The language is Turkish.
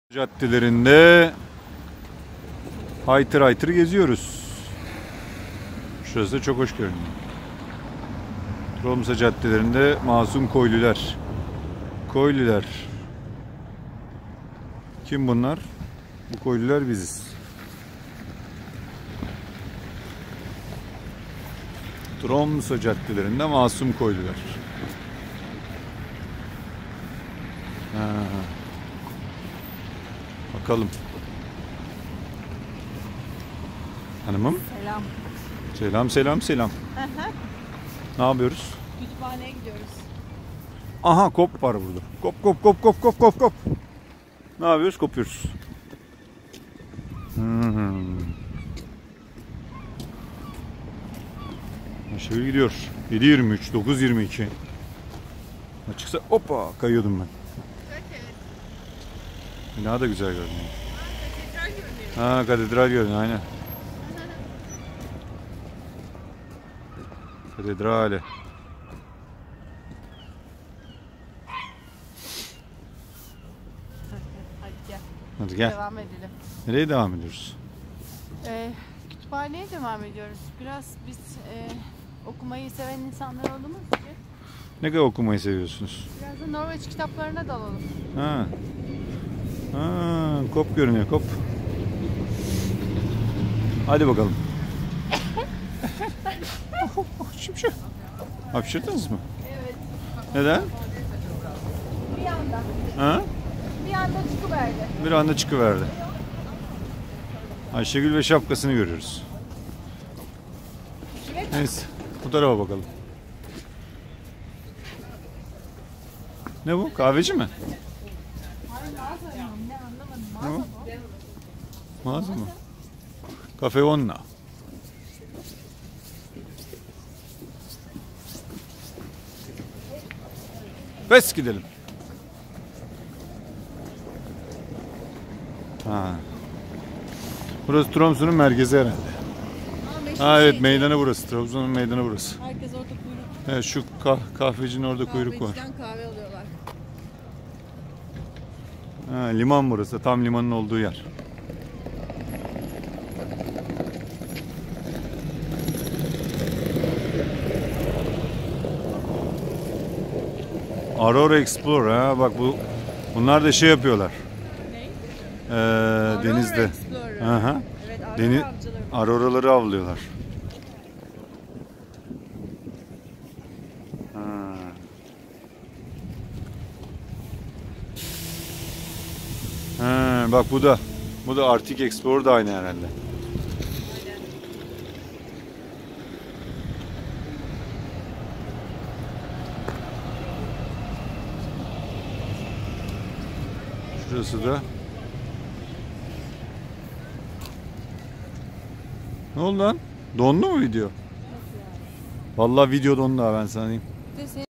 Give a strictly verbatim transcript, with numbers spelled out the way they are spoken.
Caddelerinde haytır haytır geziyoruz. Şurası da çok hoş görünüyor. Tromsø caddelerinde masum köylüler. Köylüler. Kim bunlar? Bu köylüler biziz. Tromsø caddelerinde masum köylüler. Ha. Bakalım. Hanımım. Selam. Selam selam selam. Ne yapıyoruz? Kütüphaneye gidiyoruz. Aha kop var burada. Kop kop kop kop kop kop kop. Ne yapıyoruz? Kopuyoruz. Hmm. Şöyle gidiyor. yedi yirmi üç, dokuz yirmi iki. Açıksa hoppa kayıyordum ben. Bina da güzel görünüyor. Ha, katedral görünüyor aynen. Katedrali. Hadi gel. Hadi gel. Devam edelim. Nereye devam ediyoruz? Ee, kütüphaneye devam ediyoruz. Biraz biz e, okumayı seven insanlar olduğumuz için Ne kadar okumayı seviyorsunuz? biraz da Norveç kitaplarına dalalım. Ha. Ha, kop görünüyor kop. Hadi bakalım. Şimşek. Hapşırdınız mı? Evet. Neden? Bir anda. Ha? Bir anda çıkıverdi. Bir anda çıkıverdi. Ayşegül ve şapkasını görüyoruz. Neyse. Bu tarafa bakalım. Ne bu? Kahveci mi? Ne anlamadım. Ne bu? Mağaza mı? Kafe Onna. Bes gidelim. Ha. Burası Tromsø'nun merkezi herhalde. Ha evet, meydanı burası. Trabzon'un meydanı burası. Herkes orada kuyruk. Evet, şu kah kahvecinin orada kuyruk var. Kahveciden kahve alıyorlar. Ha, liman burası. Tam limanın olduğu yer. Aurora Explorer ha, bak bu bunlar da şey yapıyorlar. Ne? Ee, Aurora denizde. Explorer. Aha. Evet, Aurora Deniz avcıları. Auroraları avlıyorlar. Ha. Ha, bak bu da bu da Arctic Explorer da aynı herhalde. Şurası da. Ne oldu lan? Dondu mu video? Vallahi video dondu ha, ben sana diyeyim.